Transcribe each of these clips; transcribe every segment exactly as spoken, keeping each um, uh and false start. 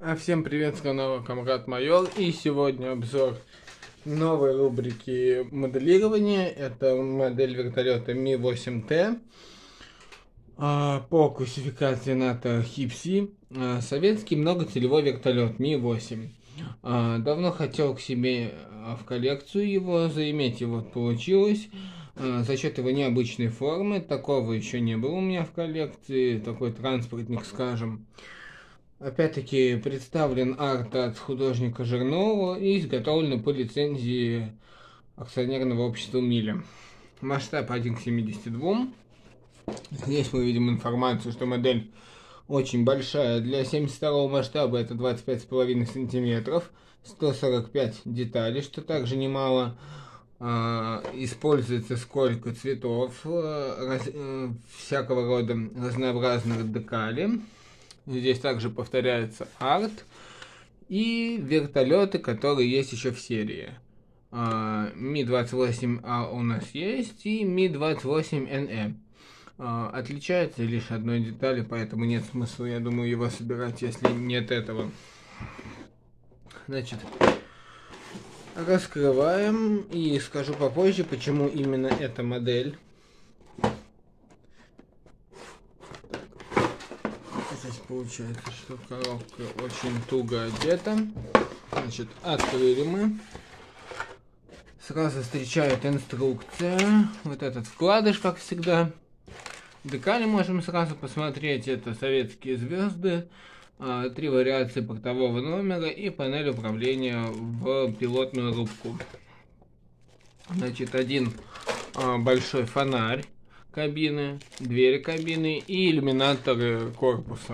А всем привет с канала Камрад Майор, и сегодня обзор новой рубрики моделирования. Это модель вертолета Ми восемь Т по классификации НАТО Хипси. Советский многоцелевой вертолет Ми восемь. Давно хотел к себе в коллекцию его заиметь, и вот получилось. За счет его необычной формы, такого еще не было у меня в коллекции, такой транспортник, скажем. Опять-таки представлен арт от художника Жирнова и изготовлен по лицензии акционерного общества Миля. Масштаб один к семидесяти двум. Здесь мы видим информацию, что модель очень большая. Для семьдесят второго масштаба это двадцать пять с половиной сантиметров, сто сорок пять деталей, что также немало. Используется сколько цветов, раз, всякого рода разнообразных декалей. Здесь также повторяется арт и вертолеты, которые есть еще в серии. Ми двадцать восемь А у нас есть и Ми двадцать восемь Эн Э. Отличается лишь одной деталью, поэтому нет смысла, я думаю, его собирать, если нет этого. Значит, раскрываем и скажу попозже, почему именно эта модель. Здесь получается, что коробка очень туго одета. Значит, открыли мы. Сразу встречает инструкция. Вот этот вкладыш, как всегда. Декали можем сразу посмотреть. Это советские звезды. Три вариации портового номера и панель управления в пилотную рубку. Значит, один большой фонарь кабины, двери кабины и иллюминаторы корпуса.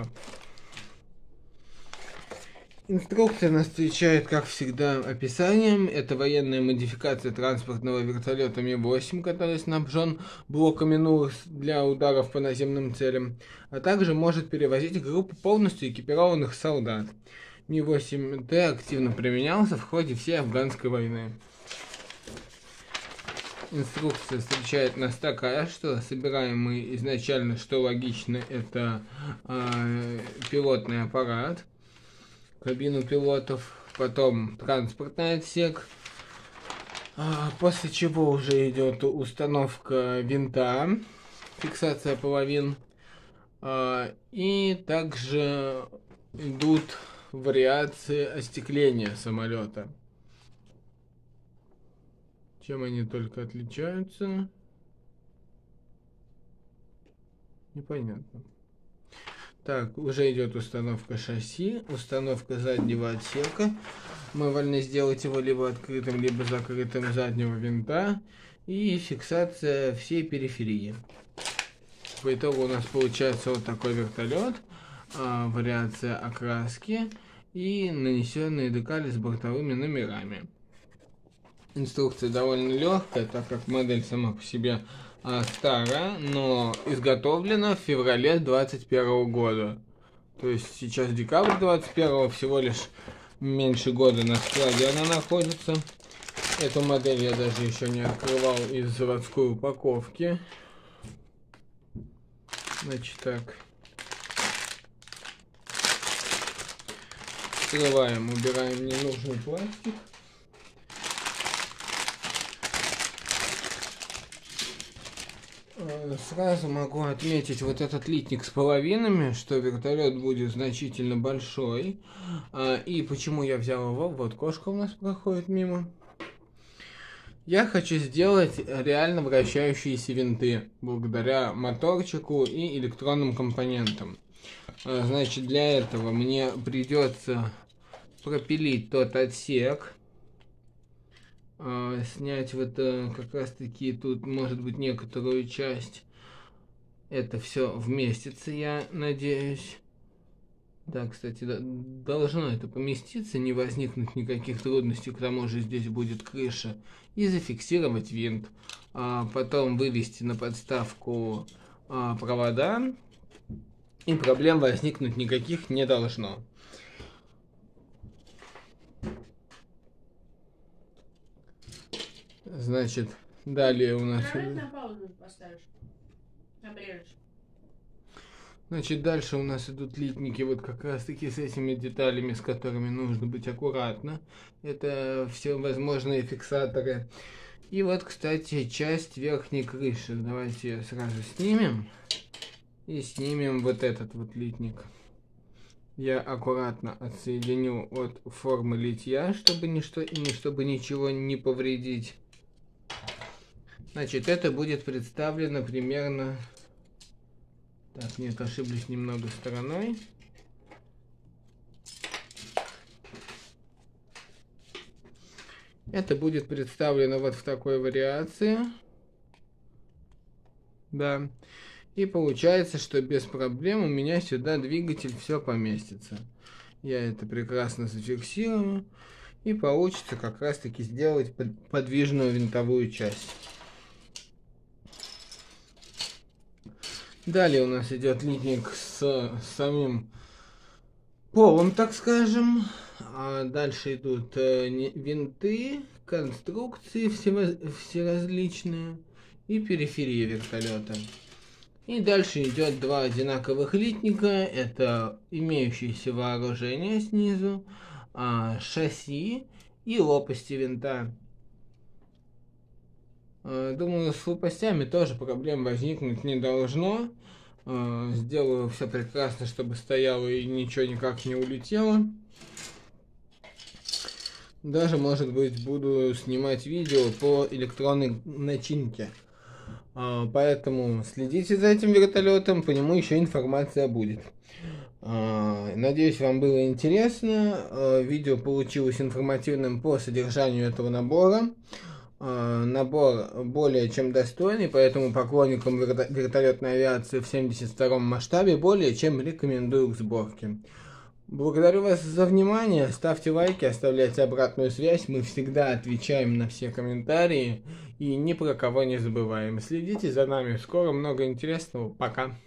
Инструкция нас встречает, как всегда, описанием. Это военная модификация транспортного вертолета Ми восемь, который снабжен блоками НУРС для ударов по наземным целям, а также может перевозить группу полностью экипированных солдат. Ми восемь Т активно применялся в ходе всей афганской войны. Инструкция встречает нас такая, что собираем мы изначально, что логично, это э, пилотный аппарат, кабину пилотов, потом транспортный отсек, э, после чего уже идет установка винта, фиксация половин, э, и также идут вариации остекления самолета. Чем они только отличаются? Непонятно. Так, уже идет установка шасси, установка заднего отсека. Мы вольны сделать его либо открытым, либо закрытым заднего винта. И фиксация всей периферии. По итогу у нас получается вот такой вертолет. А, вариация окраски и нанесенные декали с бортовыми номерами. Инструкция довольно легкая, так как модель сама по себе а, старая, но изготовлена в феврале двадцать первого года. То есть сейчас декабрь двадцать первого, всего лишь меньше года на складе она находится. Эту модель я даже еще не открывал из заводской упаковки. Значит так. Открываем, убираем ненужный пластик. Сразу могу отметить вот этот литник с половинами, что вертолет будет значительно большой. И почему я взял его? Вот кошка у нас проходит мимо. Я хочу сделать реально вращающиеся винты, благодаря моторчику и электронным компонентам. Значит, для этого мне придется пропилить тот отсек. Снять вот как раз таки тут, может быть, некоторую часть. Это все вместится, я надеюсь. Да, кстати, да, должно это поместиться, не возникнуть никаких трудностей. К тому же здесь будет крыша. И зафиксировать винт. А потом вывести на подставку а, провода. И проблем возникнуть никаких не должно. Значит, далее у нас... На паузу поставишь. Обрежешь. Значит, дальше у нас идут литники вот как раз таки с этими деталями, с которыми нужно быть аккуратно. Это все возможные фиксаторы. И вот, кстати, часть верхней крыши. Давайте ее сразу снимем. И снимем вот этот вот литник. Я аккуратно отсоединю от формы литья, чтобы ничто, чтобы ничего не повредить. Значит, это будет представлено примерно... Так, нет, ошиблись немного стороной. Это будет представлено вот в такой вариации. Да. И получается, что без проблем у меня сюда двигатель все поместится. Я это прекрасно зафиксирую. И получится как раз таки сделать подвижную винтовую часть. Далее у нас идет литник с самим полом, так скажем. А дальше идут винты, конструкции всеразличные и периферия вертолета. И дальше идет два одинаковых литника. Это имеющееся вооружение снизу, шасси и лопасти винта. Думаю, с лопастями тоже проблем возникнуть не должно. Сделаю все прекрасно, чтобы стояло и ничего никак не улетело. Даже, может быть, буду снимать видео по электронной начинке. Поэтому следите за этим вертолетом, по нему еще информация будет. Надеюсь, вам было интересно. Видео получилось информативным по содержанию этого набора. Набор более чем достойный, поэтому поклонникам вертолетной авиации в семьдесят втором масштабе более чем рекомендую к сборке. Благодарю вас за внимание, ставьте лайки, оставляйте обратную связь, мы всегда отвечаем на все комментарии и ни про кого не забываем. Следите за нами, скоро много интересного, пока!